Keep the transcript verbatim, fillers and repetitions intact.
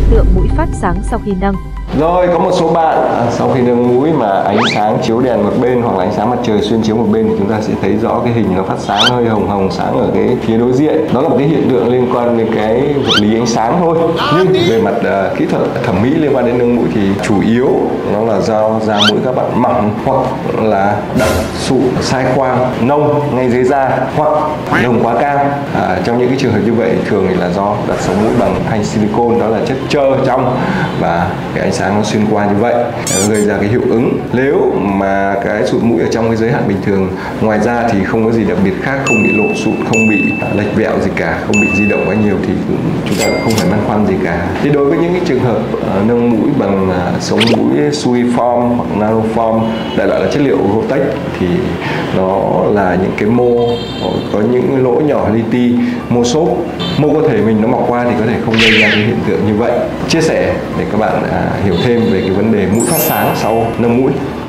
tượng mũi phát sáng sau khi nâng. Rồi, có một số bạn à, sau khi nâng mũi mà ánh sáng chiếu đèn một bên hoặc là ánh sáng mặt trời xuyên chiếu một bên thì chúng ta sẽ thấy rõ cái hình nó phát sáng hơi hồng hồng sáng ở cái phía đối diện. Đó là một cái hiện tượng liên quan đến cái vật lý ánh sáng thôi. Nhưng về mặt uh, kỹ thuật thẩm mỹ liên quan đến nâng mũi thì chủ yếu nó là do da mũi các bạn mỏng hoặc là đậm, sụ, sai khoang, nông ngay dưới da hoặc nồng quá cao. À, trong những cái trường hợp như vậy thường thì là do đặt sống mũi bằng thanh silicone, đó là chất trơ trong, và cái ánh sáng nó xuyên qua như vậy nó gây ra cái hiệu ứng. Nếu mà cái sụn mũi ở trong cái giới hạn bình thường, ngoài ra thì không có gì đặc biệt khác, không bị lộ sụn, không bị lệch vẹo gì cả, không bị di động quá nhiều thì chúng ta cũng không phải băn khoăn gì cả. Thì đối với những cái trường hợp uh, nâng mũi bằng uh, sống mũi Suiform hoặc Nanoform, đại loại là chất liệu Gotex, thì nó là những cái mô có những lỗ nhỏ li ti, mô xốp. Mô cơ thể mình nó mọc qua thì có thể không gây ra cái hiện tượng như vậy. Chia sẻ để các bạn uh, hiểu thêm về cái vấn đề mũi phát sáng sau nâng mũi.